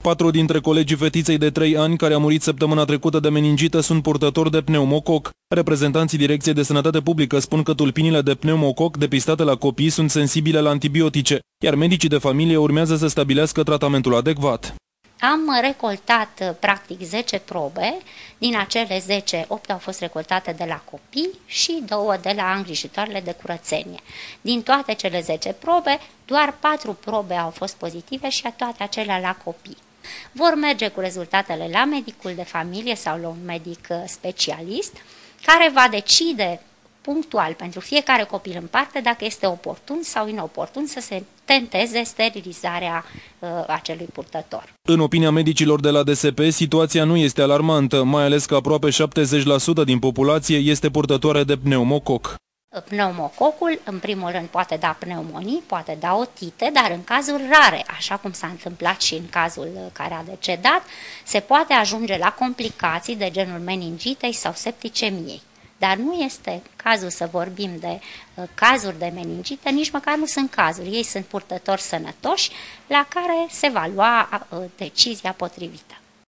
4 dintre colegii fetiței de 3 ani care a murit săptămâna trecută de meningită sunt purtători de pneumococ. Reprezentanții Direcției de Sănătate Publică spun că tulpinile de pneumococ depistate la copii sunt sensibile la antibiotice, iar medicii de familie urmează să stabilească tratamentul adecvat. Am recoltat practic 10 probe, din acele 10, 8 au fost recoltate de la copii și 2 de la îngrijitoarele de curățenie. Din toate cele 10 probe, doar 4 probe au fost pozitive și toate acelea la copii. Vor merge cu rezultatele la medicul de familie sau la un medic specialist, care va decide punctual pentru fiecare copil în parte dacă este oportun sau inoportun să se tenteze sterilizarea acelui purtător. În opinia medicilor de la DSP, situația nu este alarmantă, mai ales că aproape 70% din populație este purtătoare de pneumococ. Pneumococul, în primul rând, poate da pneumonii, poate da otite, dar în cazuri rare, așa cum s-a întâmplat și în cazul care a decedat, se poate ajunge la complicații de genul meningitei sau septicemiei. Dar nu este cazul să vorbim de cazuri de meningită, nici măcar nu sunt cazuri. Ei sunt purtători sănătoși la care se va lua decizia potrivită.